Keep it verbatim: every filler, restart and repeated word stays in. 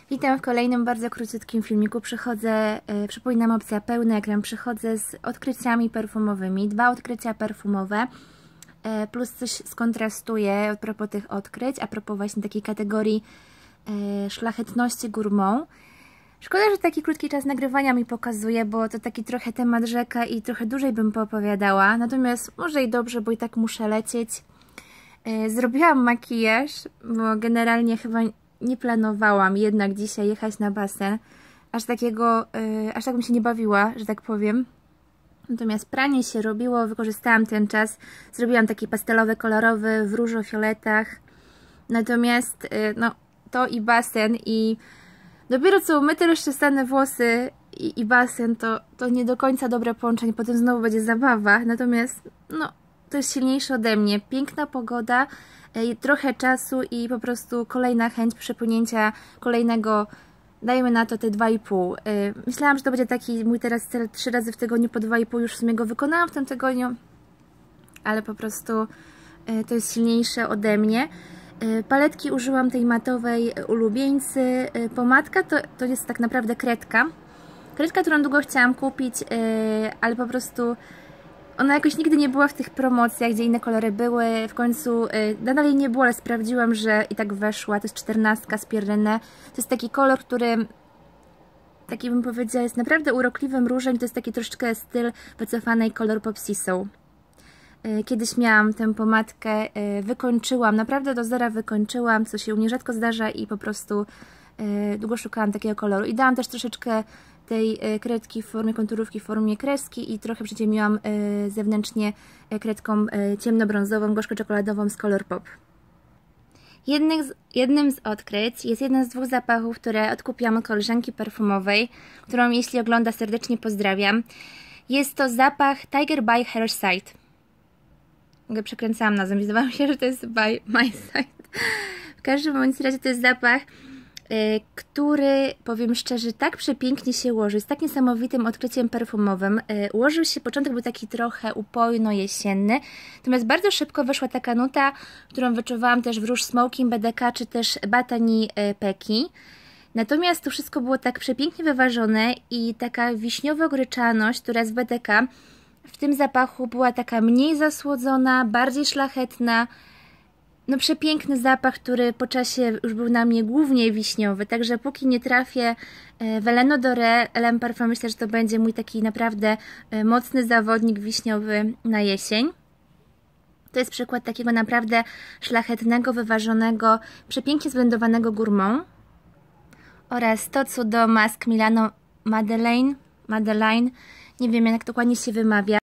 Witam w kolejnym bardzo króciutkim filmiku. Przychodzę, yy, przypominam, opcja pełny ekran. Przychodzę z odkryciami perfumowymi. Dwa odkrycia perfumowe, yy, plus coś skontrastuję a propos tych odkryć, a propos właśnie takiej kategorii yy, szlachetności gourmand. Szkoda, że taki krótki czas nagrywania mi pokazuje, bo to taki trochę temat rzeka i trochę dłużej bym poopowiadała. Natomiast może i dobrze, bo i tak muszę lecieć. Yy, zrobiłam makijaż, bo generalnie chyba nie planowałam jednak dzisiaj jechać na basen. Aż takiego, yy, aż tak bym się nie bawiła, że tak powiem. Natomiast pranie się robiło, wykorzystałam ten czas. Zrobiłam taki pastelowy, kolorowy, w różo-fioletach. Natomiast yy, no, to i basen, i dopiero co umyte, rozczesane włosy i, i basen, to, to nie do końca dobre połączenie. Potem znowu będzie zabawa. Natomiast no, to jest silniejsze ode mnie. Piękna pogoda, trochę czasu i po prostu kolejna chęć przepłynięcia kolejnego, dajmy na to te dwa i pół. Myślałam, że to będzie taki mój teraz cel trzy razy w tygodniu po dwa i pół, już w sumie go wykonałam w tym tygodniu, ale po prostu to jest silniejsze ode mnie. Paletki użyłam tej matowej ulubieńcy. Pomadka to, to jest tak naprawdę kredka. Kredka, którą długo chciałam kupić, ale po prostu ona jakoś nigdy nie była w tych promocjach, gdzie inne kolory były. W końcu nadal jej nie było, ale sprawdziłam, że i tak weszła. To jest czternastka z Pierrenne. To jest taki kolor, który, taki bym powiedziała, jest naprawdę urokliwym różem. To jest taki troszeczkę styl wycofanej kolor Popsisą. Kiedyś miałam tę pomadkę, wykończyłam, naprawdę do zera wykończyłam, co się u mnie rzadko zdarza i po prostu długo szukałam takiego koloru. I dałam też troszeczkę tej kredki w formie konturówki, w formie kreski i trochę przyciemniłam zewnętrznie kredką ciemnobrązową, gorzko-czekoladową z Colourpop. Jednym z, jednym z odkryć jest jeden z dwóch zapachów, które odkupiłam od koleżanki perfumowej, którą, jeśli ogląda, serdecznie pozdrawiam. Jest to zapach Tiger by Her Side. Przekręcałam nazwę, zdawało mi się, że to jest by my side. W każdym razie to jest zapach, który, powiem szczerze, tak przepięknie się ułożył, jest tak niesamowitym odkryciem perfumowym. Ułożył się, początek był taki trochę upojno-jesienny, natomiast bardzo szybko weszła taka nuta, którą wyczuwałam też w Rouge Smoking B D K czy też Batani Peki. Natomiast to wszystko było tak przepięknie wyważone i taka wiśniowa gryczaność, która z B D K w tym zapachu była taka mniej zasłodzona, bardziej szlachetna. No przepiękny zapach, który po czasie już był na mnie głównie wiśniowy, także póki nie trafię w Heleno Doré L'Homme Parfum, myślę, że to będzie mój taki naprawdę mocny zawodnik wiśniowy na jesień. To jest przykład takiego naprawdę szlachetnego, wyważonego, przepięknie zblendowanego gourmand. Oraz to cudo Mask Milano Madeleine, Madeleine, nie wiem jak dokładnie się wymawia.